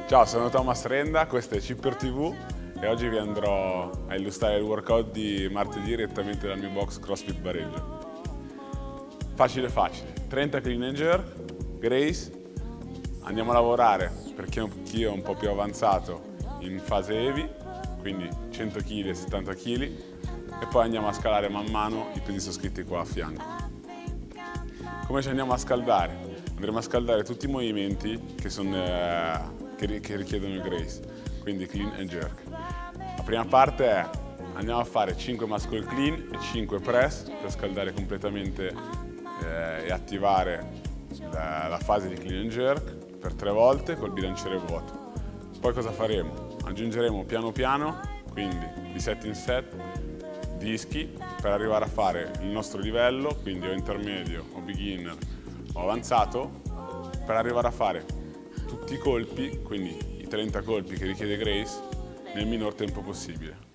Ciao, sono Thomas Renda, questo è Chipper TV e oggi vi andrò a illustrare il workout di martedì direttamente dal mio box CrossFit Bareggio. Facile facile, 30 clean and jerk, Grace, andiamo a lavorare per chi è un po' più avanzato in fase heavy, quindi 100 kg e 70 kg e poi andiamo a scalare man mano, i pesi sono scritti qua a fianco. Come ci andiamo a scaldare? Andremo a scaldare tutti i movimenti che richiedono il Grace, quindi clean and jerk. La prima parte è andiamo a fare 5 muscle clean e 5 press per scaldare completamente e attivare la fase di clean and jerk per 3 volte col bilanciere vuoto. Poi cosa faremo? Aggiungeremo piano piano, quindi di set in set, dischi per arrivare a fare il nostro livello, quindi o intermedio o beginner o avanzato, per arrivare a fare tutti i colpi, quindi i 30 colpi che richiede Grace, nel minor tempo possibile.